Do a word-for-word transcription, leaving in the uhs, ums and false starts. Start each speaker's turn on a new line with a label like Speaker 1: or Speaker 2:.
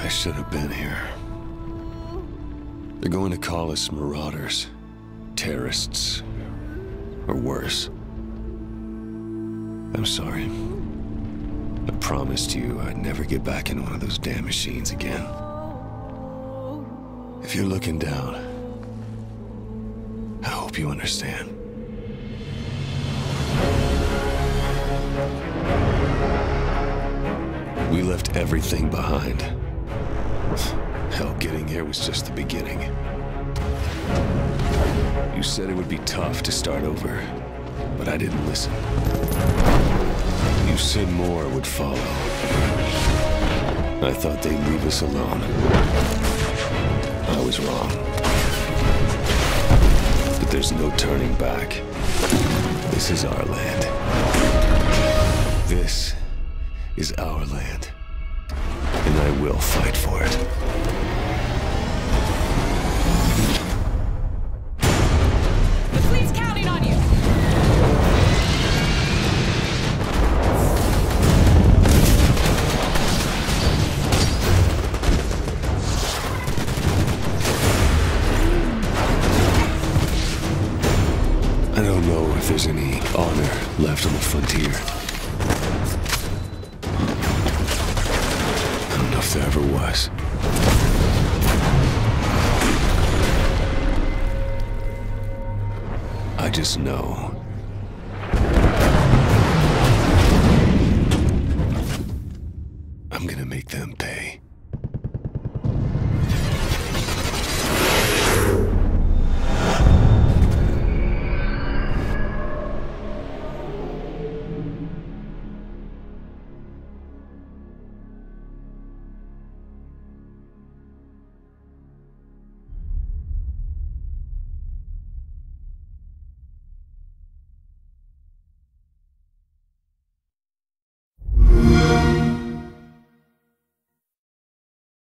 Speaker 1: I should have been here. They're going to call us marauders, terrorists, or worse. I'm sorry. I promised you I'd never get back in one of those damn machines again. If you're looking down, I hope you understand. We left everything behind. Hell, getting here was just the beginning. You said it would be tough to start over, but I didn't listen. You said more would follow. I thought they'd leave us alone. I was wrong. But there's no turning back. This is our land. This is our land. And I will fight for it.
Speaker 2: The fleet's counting on you!
Speaker 1: I don't know if there's any honor left on the frontier. I don't know if there ever was. I just know I'm gonna make them pay.